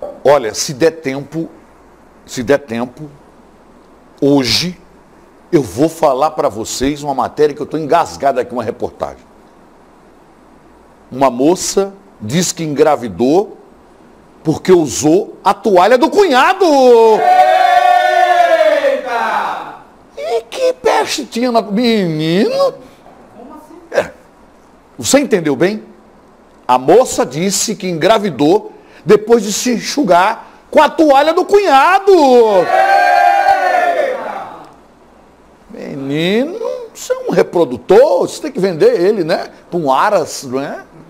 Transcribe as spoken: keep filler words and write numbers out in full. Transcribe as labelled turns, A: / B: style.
A: Olha, se der tempo, se der tempo, hoje eu vou falar para vocês uma matéria que eu estou engasgado aqui, uma reportagem. Uma moça diz que engravidou porque usou a toalha do cunhado.
B: Eita!
A: E que peste tinha na... Menino?
B: Como assim?
A: É. Você entendeu bem? A moça disse que engravidou depois de se enxugar com a toalha do cunhado.
B: Eita!
A: Menino, você é um reprodutor, você tem que vender ele, né? Para um aras, não é?